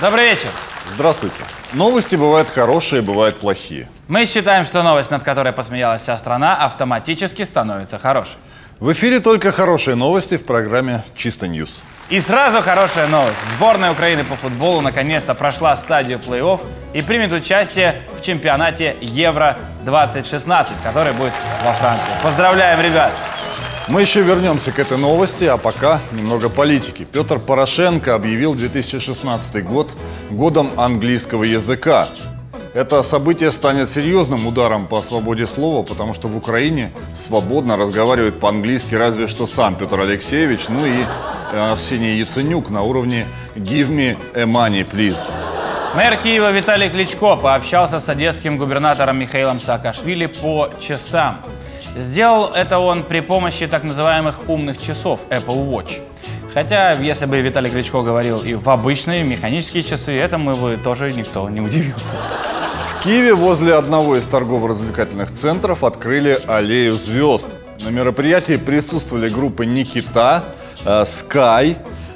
Добрый вечер. Здравствуйте. Новости бывают хорошие, бывают плохие. Мы считаем, что новость, над которой посмеялась вся страна, автоматически становится хорошей. В эфире только хорошие новости в программе «Чисто Ньюс». И сразу хорошая новость. Сборная Украины по футболу наконец-то прошла стадию плей-офф и примет участие в чемпионате Евро-2016, который будет во Франции. Поздравляем, ребят! Мы еще вернемся к этой новости, а пока немного политики. Петр Порошенко объявил 2016 год годом английского языка. Это событие станет серьезным ударом по свободе слова, потому что в Украине свободно разговаривают по-английски разве что сам Петр Алексеевич, ну и Арсений Яценюк на уровне «Give me a money, please». Мэр Киева Виталий Кличко пообщался с одесским губернатором Михаилом Саакашвили по часам. Сделал это он при помощи так называемых умных часов Apple Watch. Хотя, если бы Виталий Кличко говорил и в обычные механические часы, этому бы тоже никто не удивился. В Киеве возле одного из торгово-развлекательных центров открыли аллею звезд. На мероприятии присутствовали группы «Никита», «Скай»,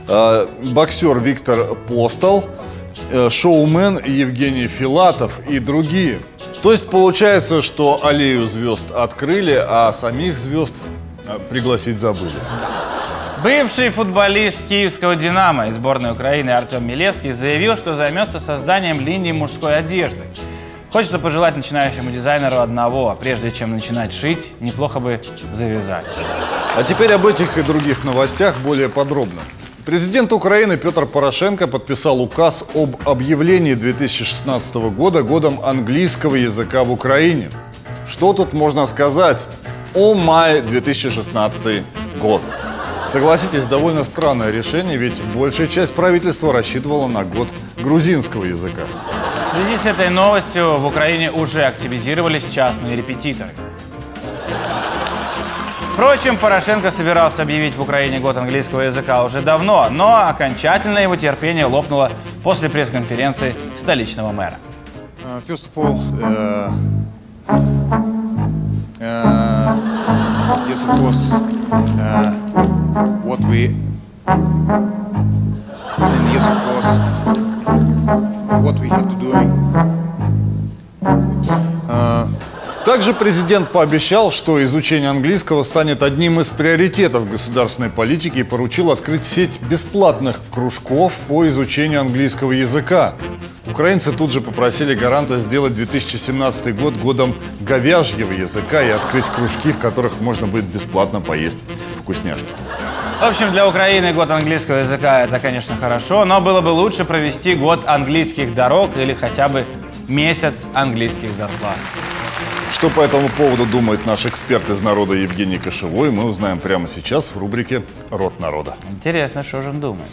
боксер Виктор Постол, шоумен Евгений Филатов и другие. То есть получается, что аллею звезд открыли, а самих звезд пригласить забыли. Бывший футболист киевского «Динамо» и сборной Украины Артем Милевский заявил, что займется созданием линии мужской одежды. Хочется пожелать начинающему дизайнеру одного: прежде чем начинать шить, неплохо бы завязать. А теперь об этих и других новостях более подробно. Президент Украины Петр Порошенко подписал указ об объявлении 2016 года годом английского языка в Украине. Что тут можно сказать? О май 2016 год. Согласитесь, довольно странное решение, ведь большая часть правительства рассчитывала на год грузинского языка. В связи с этой новостью в Украине уже активизировались частные репетиторы. Впрочем, Порошенко собирался объявить в Украине год английского языка уже давно, но окончательно его терпение лопнуло после пресс-конференции столичного мэра. First of all, yes, of course, what we, and yes, of course, what we have to do. Также президент пообещал, что изучение английского станет одним из приоритетов государственной политики и поручил открыть сеть бесплатных кружков по изучению английского языка. Украинцы тут же попросили гаранта сделать 2017 год годом говяжьего языка и открыть кружки, в которых можно будет бесплатно поесть вкусняшки. В общем, для Украины год английского языка – это, конечно, хорошо, но было бы лучше провести год английских дорог или хотя бы месяц английских зарплат. Что по этому поводу думает наш эксперт из народа Евгений Кошевой, мы узнаем прямо сейчас в рубрике «Род народа». Интересно, что же он думает.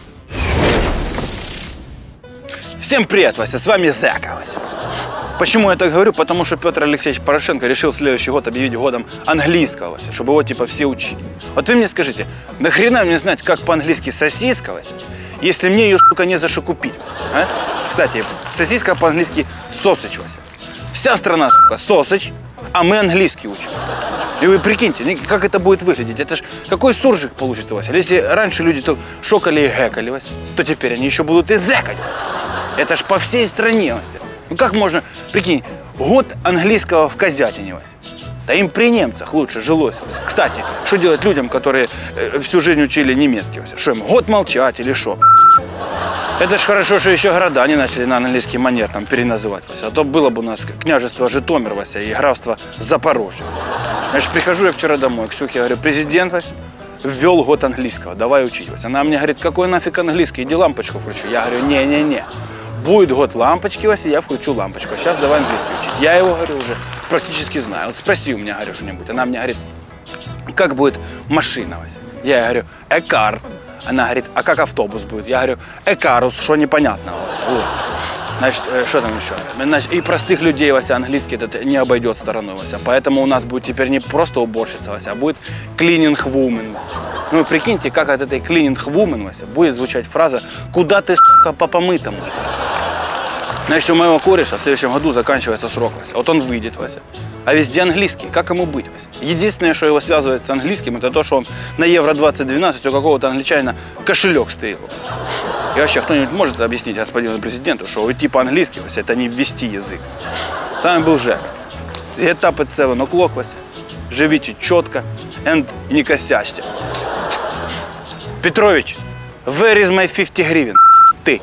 Всем привет, Вася, с вами Зека, Вася. Почему я так говорю? Потому что Петр Алексеевич Порошенко решил следующий год объявить годом английского, Вася, чтобы его типа все учили. Вот вы мне скажите, нахрена мне знать, как по-английски сосиска, Вася, если мне ее, сука, не за что купить, Вася, а? Кстати, сосиска по-английски sausage, Вася. Вся страна, сука, sausage, а мы английский учим. И вы прикиньте, как это будет выглядеть. Это ж какой суржик получится, Вася. Если раньше люди то шокали и гэкали, Вася, то теперь они еще будут и зэкать. Это ж по всей стране, Вася. Ну как можно, прикинь, год английского в Козятине, Вася. Да им при немцах лучше жилось, Вася. Кстати, что делать людям, которые всю жизнь учили немецкий, Вася? Что им, год молчать или что? Это ж хорошо, что еще города не начали на английский манер там переназывать, Вася. А то было бы у нас княжество Житомир, Вася, и графство Запорожье. Значит, прихожу я вчера домой, Ксюхе, говорю: президент, Вася, ввел год английского, давай учить, Вася. Она мне говорит: какой нафиг английский, иди лампочку включу. Я говорю: не-не-не, будет год лампочки, Вася, я включу лампочку. Сейчас давай английский учить. Я его, говорю, уже практически знаю. Вот спроси у меня, говорю, что-нибудь. Она мне говорит: как будет машина, Вася? Я говорю: a car. Она говорит: а как автобус будет? Я говорю: экарус, что непонятного. Вот. Значит, что там еще? Значит, и простых людей, Вася, английский этот не обойдет стороной, Вася. Поэтому у нас будет теперь не просто уборщица, Вася, а будет cleaning woman. Ну, прикиньте, как от этой cleaning woman, Вася, будет звучать фраза: куда ты, сука, по помытому? Значит, у моего кореша в следующем году заканчивается срок, Вася. Вот он выйдет, Вася. А везде английский. Как ему быть, Вася? Единственное, что его связывает с английским, это то, что он на Евро 2012 у какого-то англичанина кошелек стоит. Вася. И вообще, кто-нибудь может объяснить господину президенту, что уйти по-английски, Вася, это не ввести язык. С вами был Жека. The etap at 7 o'clock, Вася. Живите четко and не косячьте. Петрович, where is my 50 гривен? Ты.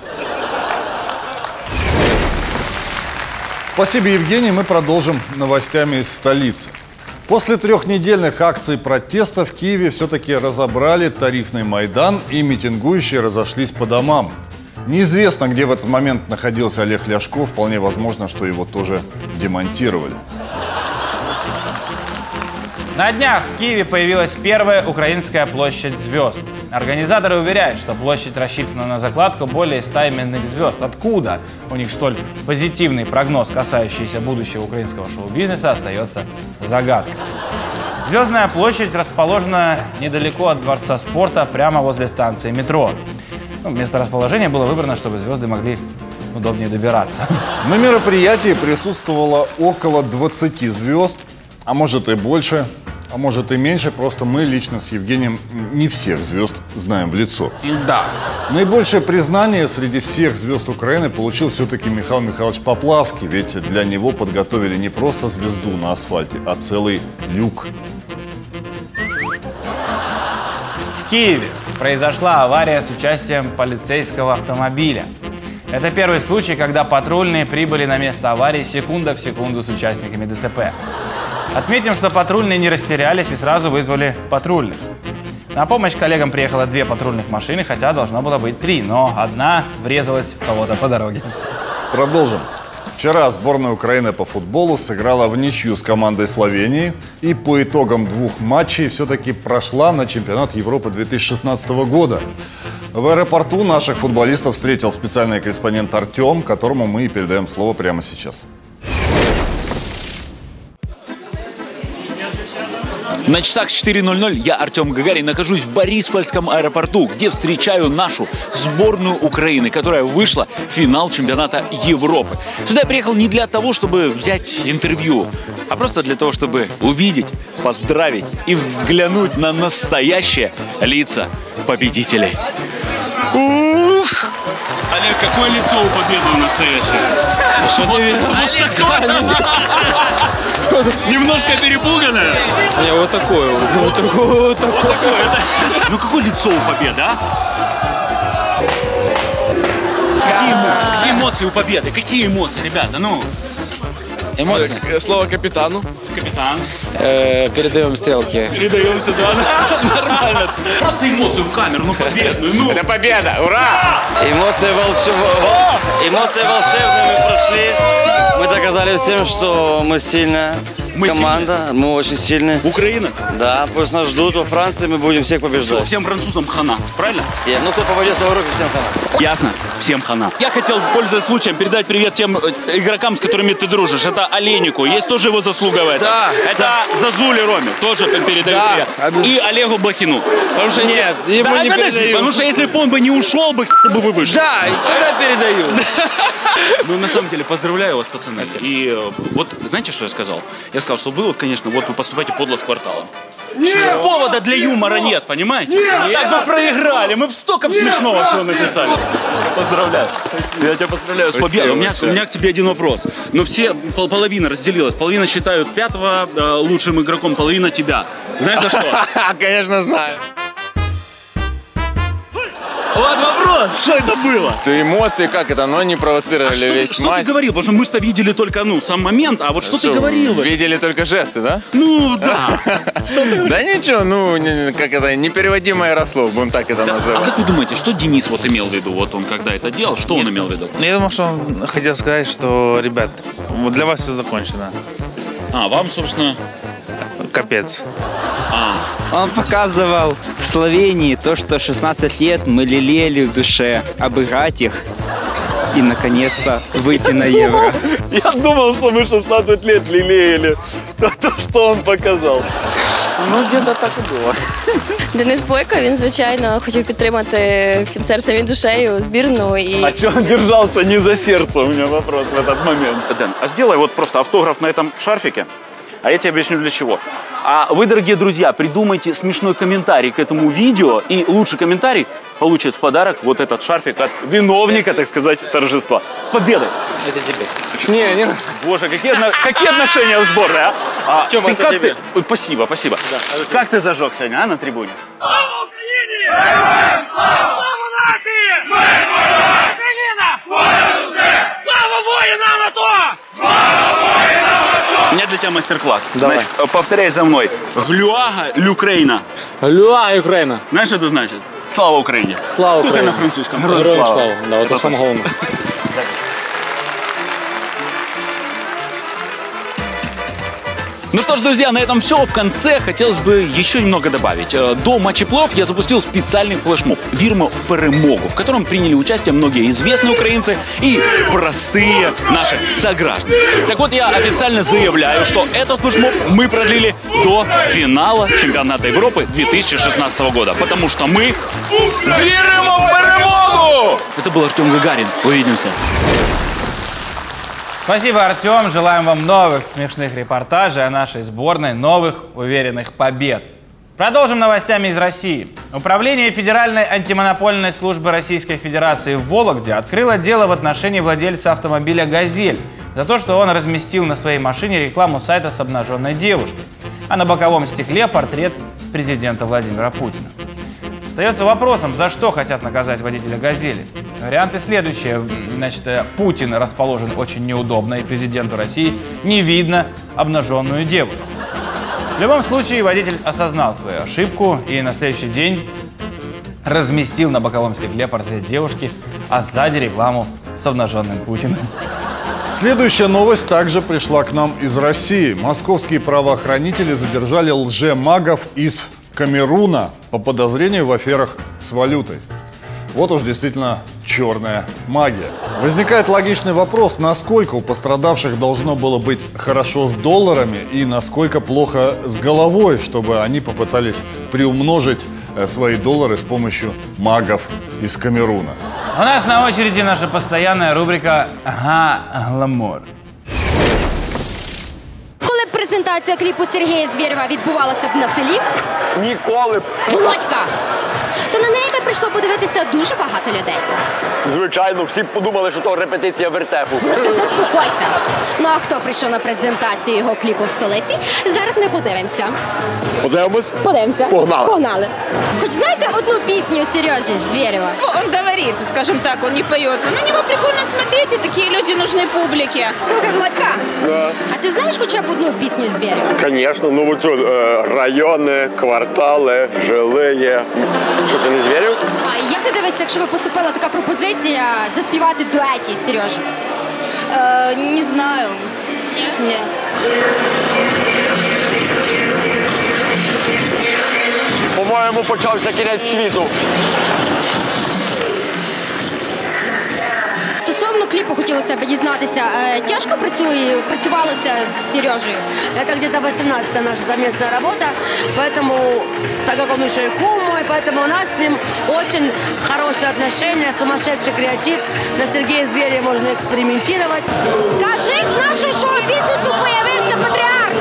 Спасибо, Евгений. Мы продолжим новостями из столицы. После трехнедельных акций протеста в Киеве все-таки разобрали тарифный Майдан, и митингующие разошлись по домам. Неизвестно, где в этот момент находился Олег Ляшко. Вполне возможно, что его тоже демонтировали. На днях в Киеве появилась первая украинская площадь звезд. Организаторы уверяют, что площадь рассчитана на закладку более 100 именных звезд. Откуда у них столь позитивный прогноз, касающийся будущего украинского шоу-бизнеса, остается загадкой. Звездная площадь расположена недалеко от Дворца спорта, прямо возле станции метро. Место расположения было выбрано, чтобы звезды могли удобнее добираться. На мероприятии присутствовало около 20 звезд, а может и больше, а может и меньше. Просто мы лично с Евгением не всех звезд знаем в лицо. Да. Наибольшее признание среди всех звезд Украины получил все-таки Михаил Михайлович Поплавский. Ведь для него подготовили не просто звезду на асфальте, а целый люк. В Киеве произошла авария с участием полицейского автомобиля. Это первый случай, когда патрульные прибыли на место аварии секунда в секунду с участниками ДТП. Отметим, что патрульные не растерялись и сразу вызвали патрульных. На помощь коллегам приехало 2 патрульных машины, хотя должно было быть 3, но одна врезалась в кого-то по дороге. Продолжим. Вчера сборная Украины по футболу сыграла в ничью с командой Словении и по итогам 2 матчей все-таки прошла на чемпионат Европы 2016 года. В аэропорту наших футболистов встретил специальный корреспондент Артем, которому мы и передаем слово прямо сейчас. На часах 4:00 я, Артем Гагарин, нахожусь в Бориспольском аэропорту, где встречаю нашу сборную Украины, которая вышла в финал чемпионата Европы. Сюда я приехал не для того, чтобы взять интервью, а просто для того, чтобы увидеть, поздравить и взглянуть на настоящие лица победителей. Ух! Олег, какое лицо у победы настоящее? Немножко перепуганное. Вот такое. Ну какое лицо у победы, а? Какие эмоции у победы? Какие эмоции, ребята? Ну, Эмоции? Слово капитану. капитан. Передаем стрелки. Передаем сюда. Нормально. Просто эмоцию в камеру, ну победную. Ну. Это победа! Ура! Эмоции волшебные прошли. Мы доказали всем, что мы сильная команда. Мы очень сильные. Украина? Да, пусть нас ждут во Франции, мы будем всех побеждать. Всем французам хана, правильно? Всем. Ну, кто попадется в руки, всем хана. Ясно. Всем хана. Я хотел, пользуясь случаем, передать привет тем игрокам, с которыми ты дружишь. Это Олейнику. Есть тоже его заслуга в этом. Да. Это Зазуле Роме. Тоже передаю привет. И Олегу Блохину. Потому что Нет, ему не передаю. Потому что если бы он бы не ушел, бы вы вышли. Да, я передаю. Ну, на самом деле, поздравляю вас, пацаны. И вот, знаете, что я сказал? Я сказал, что вы, вот, конечно, вот вы поступаете подло с кварталом. Нет! Повода для юмора нет, понимаете? Нет! Так бы проиграли, мы бы столько смешного всего написали. Я поздравляю. Я тебя поздравляю с победой. У меня к тебе один вопрос. Но все, половина разделилась. Половина считают 5-го лучшим игроком, половина тебя. Знаешь за что? Конечно, знаю. Вот вопрос, что это было? Эмоции как это? Но они провоцировали весь Что матч. ты говорил? Потому что мы-то видели только, сам момент, а вот что ты говорил? Видели только жесты, да? Ну, да. Да ничего, как это, непереводимое росло, будем так это А называть. как вы думаете, что Денис вот имел в виду? Вот он когда это делал, что он имел в виду? Я думал, что он хотел сказать, что, ребят, вот для вас все закончено. А, вам, собственно... Капец. Он показывал в Словении то, что 16 лет мы лелеяли в душе, обыграть их и, наконец-то, выйти на Евро. Я думал, что мы 16 лет лелеяли то, что он показал. Ну, где-то так і було. Денис Бойко, він, звичайно, хотів підтримати всім серцем і душею збірну. І... А чего он держался не за сердце? У меня вопрос в этот момент. Дэн, а сделай вот просто автограф на этом шарфике, а я тебе объясню для чего. А вы, дорогие друзья, придумайте смешной комментарий к этому видео, и лучший комментарий получит в подарок вот этот шарфик от виновника, так сказать, торжества. С победой! Это тебе. Не. Боже, какие отношения в сборной, а? Тёма, ты это как тебе. ты... Ой, спасибо. Да, Как ты зажег сегодня, а, на трибуне? Слава Україні! Слава нації! Україна! Слава воїнам АТО! Слава воїнам АТО! У меня для тебя мастер-класс. Давай. Значит, повторяй за мной. Глюага Люкрейна. Люа, Україна. Знаешь, что это значит? Слава Украине. Слава Только Україні. на французском. Героям слава. Да, Это это самое главное. Ну что ж, друзья, на этом все. В конце хотелось бы еще немного добавить. До матча плей-офф я запустил специальный флешмоб «Вірмо в перемогу», в котором приняли участие многие известные украинцы и простые наши сограждане. Так вот, я официально заявляю, что этот флешмоб мы продлили до финала чемпионата Европы 2016 года, потому что мы віримо в перемогу! Это был Артем Гагарин. Увидимся. Спасибо, Артем. Желаем вам новых смешных репортажей о нашей сборной, новых уверенных побед. Продолжим новостями из России. Управление Федеральной антимонопольной службы Российской Федерации в Вологде открыло дело в отношении владельца автомобиля «Газель» за то, что он разместил на своей машине рекламу сайта с обнаженной девушкой, а на боковом стекле портрет президента Владимира Путина. Остается вопросом, за что хотят наказать водителя «Газели». Варианты следующие. Значит, Путин расположен очень неудобно, и президенту России не видно обнаженную девушку. В любом случае, водитель осознал свою ошибку и на следующий день разместил на боковом стекле портрет девушки, а сзади рекламу с обнаженным Путиным. Следующая новость также пришла к нам из России. Московские правоохранители задержали лже-магов из Камеруна по подозрению в аферах с валютой. Вот уж действительно черная магия. Возникает логичный вопрос, насколько у пострадавших должно было быть хорошо с долларами и насколько плохо с головой, чтобы они попытались приумножить свои доллары с помощью магов из Камеруна. У нас на очереди наша постоянная рубрика «Гламур». Коли б презентація кліпу Сергія Звєрєва відбувалася б на селі? Ніколи б. Володька! То на неї би прийшло подивитися дуже багато людей. Звичайно, всі б подумали, що то репетиція вертепу. Володька, заспокойся. Ну а хто прийшов на презентацію його кліпу в столиці? Зараз ми подивимося. Подивимось? Подивимося. Погнали. Погнали. Хоч знаєте одну пісню Сережи Звєрєва? Он говорит, скажем так, он не поет. Но на него прикольно смотреть, и такие люди нужны публике. Слухай, Володька, Да. а ти знаєш хоча б одну пісню Звєрєва? Звісно, ну оцю райони, квартали, жилиє. Що ти не звірив? А як ти дивишся, якщо би поступила така пропозиція заспівати в дуеті з Сережею? Не знаю. Ні? По-моєму, почався кінець світу. Стосовно кліпу хотілося б дізнатися, тяжко працювалося з Сережею? Это где-то 18-я наша совместная работа, поэтому, так как он еще и кум мой, поэтому у нас с ним очень хорошие отношения, сумасшедший креатив. На Сергея Звєрєва можно экспериментировать. Кажись, з нашого шоу-бізнесу появився патріарх!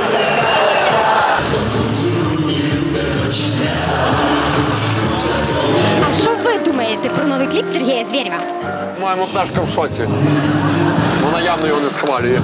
А що ви думаєте про новий кліп Сергія Звєрєва? Моєму пташка в шоці. Вона явно його не схвалює.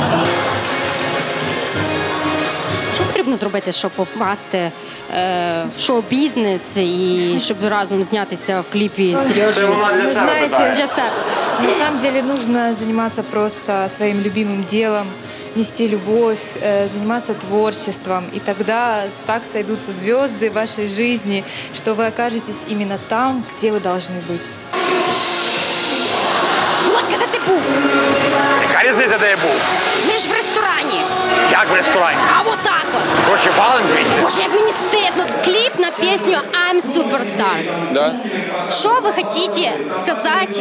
Що потрібно зробити, щоб попасти в шоу-бізнес і щоб разом знятися в кліпі з Сережею? Вы знаете, Для себе. на самом деле нужно заниматься просто своим любимым делом, нести любовь, заниматься творчеством. И тогда так сойдутся звезды в вашей жизни, что вы окажетесь именно там, где вы должны быть. Володька, де ти був? Яка різниця, де я був? Ми ж в ресторані. Як в ресторані? А отак от. Короче, валим звідси. Боже, як мені стидно. Кліп на песню «I'm Superstar». Да. Что вы хотите сказать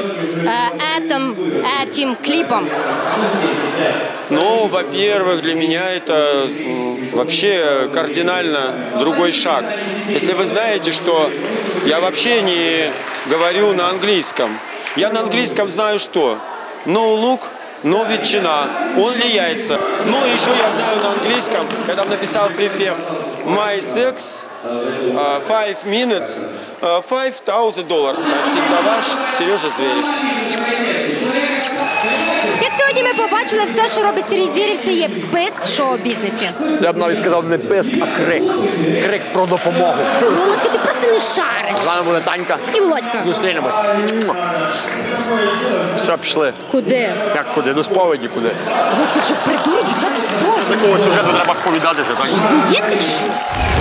этим клипом? Ну, во-первых, для меня это вообще кардинально другой шаг. Если вы знаете, что я вообще не говорю на английском. Я на английском знаю что? No look, no ветчина, only яйца. Ну, еще я знаю на английском, я там написал припев My sex, 5 minutes, $5,000. Всегда ваш Сережа Зверев. Як сьогодні ми побачили, все, що робить Сергій Звєрєв, це є писк в шоу-бізнесі. Я б навіть сказав не писк, а крик. Крик про допомогу. Володька, ти просто не шариш. З вами буде Танька. І Володька. Зустрінемось. Все, пішли. Куди? Як куди? До сповіді куди. Володька, що придурок, яка тут сповідь? Такого сюжету треба сповідатися, так? Смієшся чи що?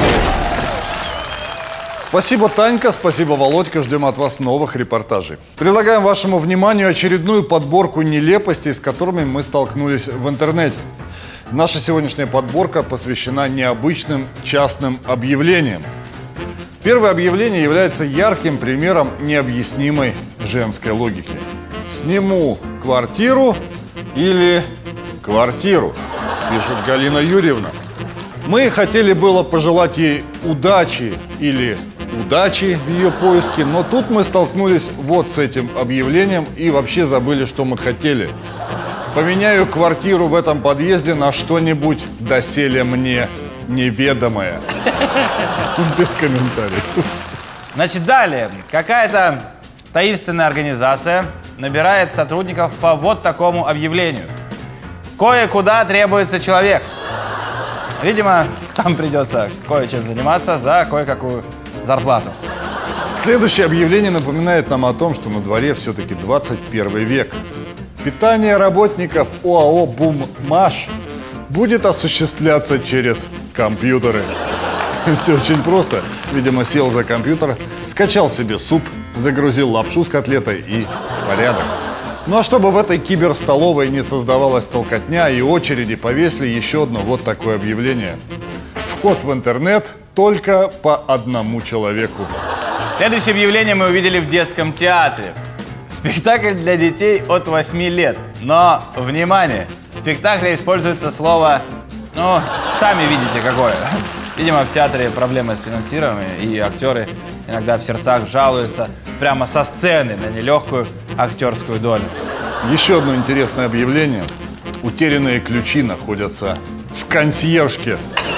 Спасибо, Танька, спасибо, Володька. Ждем от вас новых репортажей. Предлагаем вашему вниманию очередную подборку нелепостей, с которыми мы столкнулись в интернете. Наша сегодняшняя подборка посвящена необычным частным объявлениям. Первое объявление является ярким примером необъяснимой женской логики. Сниму квартиру или квартиру, пишет Галина Юрьевна. Мы хотели было пожелать ей удачи или удачи в ее поиске, но тут мы столкнулись вот с этим объявлением и вообще забыли, что мы хотели. Поменяю квартиру в этом подъезде на что-нибудь доселе мне неведомое. Без комментариев. Значит, далее. Какая-то таинственная организация набирает сотрудников по вот такому объявлению. Кое-куда требуется человек. Видимо, там придется кое-чем заниматься за кое-какую зарплату. Следующее объявление напоминает нам о том, что на дворе все-таки 21 век. Питание работников ОАО «Буммаш» будет осуществляться через компьютеры. Все очень просто. Видимо, сел за компьютер, скачал себе суп, загрузил лапшу с котлетой и порядок. Ну а чтобы в этой киберстоловой не создавалась толкотня и очереди, повесили еще одно вот такое объявление. Вход в интернет только по одному человеку. Следующее объявление мы увидели в детском театре. Спектакль для детей от 8 лет. Но, внимание, в спектакле используется слово, ну, сами видите какое. Видимо, в театре проблемы с финансированием, и актеры иногда в сердцах жалуются прямо со сцены на нелегкую актерскую долю. Еще одно интересное объявление. Утерянные ключи находятся в консьержке.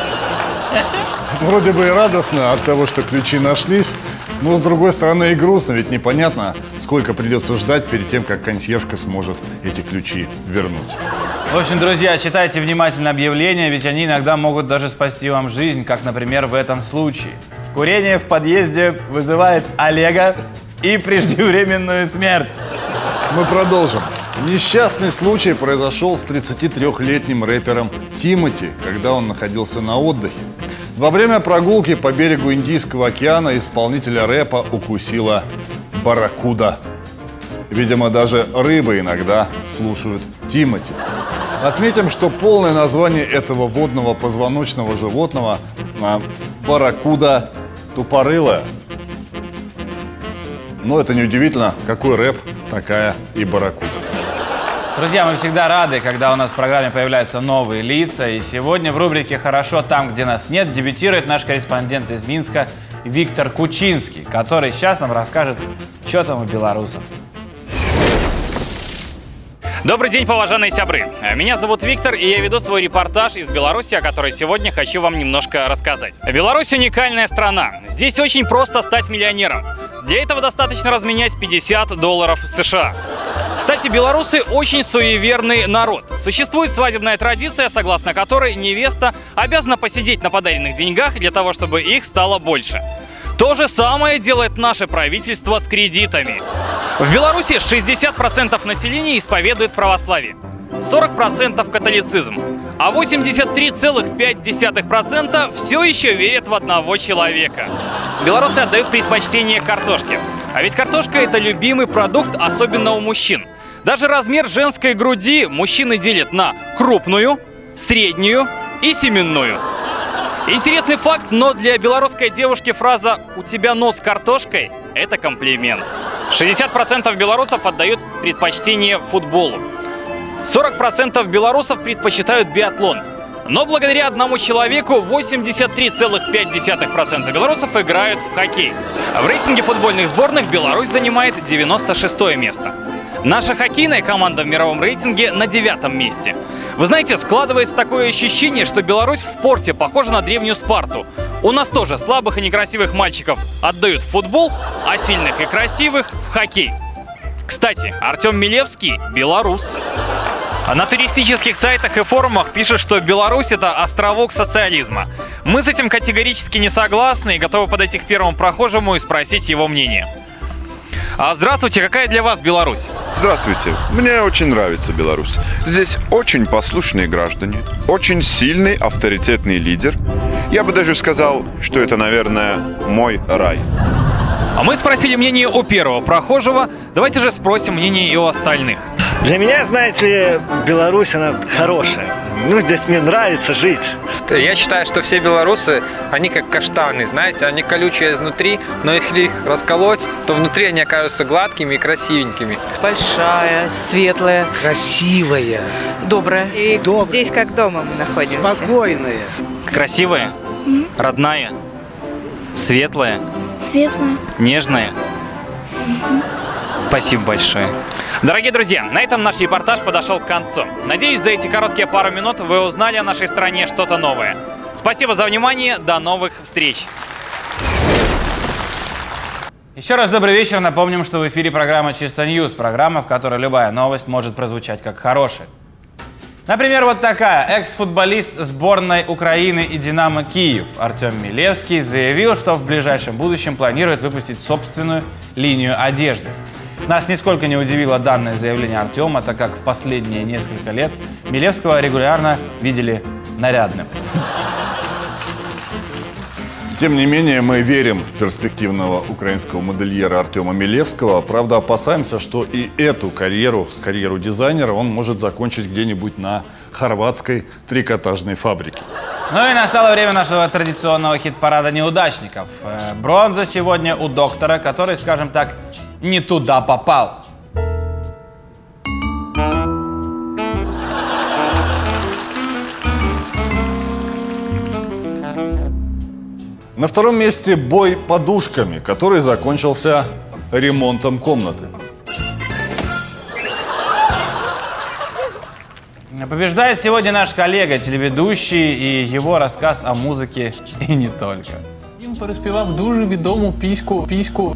Вроде бы и радостно от того, что ключи нашлись, но с другой стороны и грустно, ведь непонятно, сколько придется ждать перед тем, как консьержка сможет эти ключи вернуть. В общем, друзья, читайте внимательно объявления, ведь они иногда могут даже спасти вам жизнь, как, например, в этом случае. Курение в подъезде вызывает Олега и преждевременную смерть. Мы продолжим. Несчастный случай произошел с 33-летним рэпером Тимати, когда он находился на отдыхе. Во время прогулки по берегу Индийского океана исполнителя рэпа укусила барракуда. Видимо, даже рыбы иногда слушают Тимати. Отметим, что полное название этого водного позвоночного животного – барракуда тупорылая. Но это неудивительно, какой рэп, такая и барракуда. Друзья, мы всегда рады, когда у нас в программе появляются новые лица. И сегодня в рубрике «Хорошо там, где нас нет» дебютирует наш корреспондент из Минска Виктор Кучинский, который сейчас нам расскажет, что там у белорусов. Добрый день, поважанные сябры. Меня зовут Виктор, и я веду свой репортаж из Беларуси, о которой сегодня хочу вам немножко рассказать. Беларусь – уникальная страна. Здесь очень просто стать миллионером. Для этого достаточно разменять $50 США. Кстати, белорусы очень суеверный народ. Существует свадебная традиция, согласно которой невеста обязана посидеть на подаренных деньгах для того, чтобы их стало больше. То же самое делает наше правительство с кредитами. В Беларуси 60% населения исповедует православие, 40% католицизм, а 83,5% все еще верят в одного человека. Белорусы отдают предпочтение картошке. А ведь картошка – это любимый продукт, особенно у мужчин. Даже размер женской груди мужчины делят на крупную, среднюю и семенную. Интересный факт, но для белорусской девушки фраза «у тебя нос картошкой» – это комплимент. 60% белорусов отдают предпочтение футболу. 40% белорусов предпочитают биатлон. Но благодаря одному человеку 83,5% белорусов играют в хоккей. В рейтинге футбольных сборных Беларусь занимает 96-е место. Наша хоккейная команда в мировом рейтинге на 9-м месте. Вы знаете, складывается такое ощущение, что Беларусь в спорте похожа на древнюю Спарту. У нас тоже слабых и некрасивых мальчиков отдают в футбол, а сильных и красивых в хоккей. Кстати, Артем Милевский – белорус. На туристических сайтах и форумах пишут, что Беларусь – это островок социализма. Мы с этим категорически не согласны и готовы подойти к первому прохожему и спросить его мнение. Здравствуйте, какая для вас Беларусь? Здравствуйте, мне очень нравится Беларусь. Здесь очень послушные граждане, очень сильный авторитетный лидер. Я бы даже сказал, что это, наверное, мой рай. А мы спросили мнение у первого прохожего. Давайте же спросим мнение и у остальных. Для меня, знаете, Беларусь, она хорошая. Ну, здесь мне нравится жить. Я считаю, что все белорусы, они как каштаны, знаете, они колючие изнутри, но если их расколоть, то внутри они окажутся гладкими и красивенькими. Большая, светлая, красивая, добрая. И здесь как дома мы находимся. Спокойная. Красивая, родная, светлая, нежная. Спасибо большое. Дорогие друзья, на этом наш репортаж подошел к концу. Надеюсь, за эти короткие пару минут вы узнали о нашей стране что-то новое. Спасибо за внимание, до новых встреч. Еще раз добрый вечер. Напомним, что в эфире программа «Чисто Ньюс», программа, в которой любая новость может прозвучать как хорошая. Например, вот такая. Экс-футболист сборной Украины и «Динамо Киев» Артем Милевский заявил, что в ближайшем будущем планирует выпустить собственную линию одежды. Нас нисколько не удивило данное заявление Артема, так как в последние несколько лет Милевского регулярно видели нарядным. Тем не менее, мы верим в перспективного украинского модельера Артема Милевского. Правда, опасаемся, что и эту карьеру дизайнера он может закончить где-нибудь на хорватской трикотажной фабрике. Ну и настало время нашего традиционного хит-парада неудачников. Бронза сегодня у доктора, который, скажем так, не туда попал. На втором месте бой подушками, который закончился ремонтом комнаты. Побеждает сегодня наш коллега, телеведущий, и его рассказ о музыке и не только. Він переспівав дуже відому пісню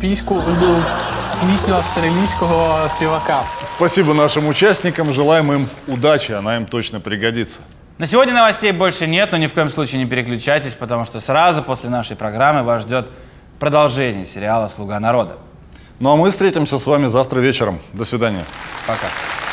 австралийского спевака. Спасибо нашим участникам, желаем им удачи, она им точно пригодится. На сегодня новостей больше нет, но ни в коем случае не переключайтесь, потому что сразу после нашей программы вас ждет продолжение сериала «Слуга народа». Ну а мы встретимся с вами завтра вечером. До свидания. Пока.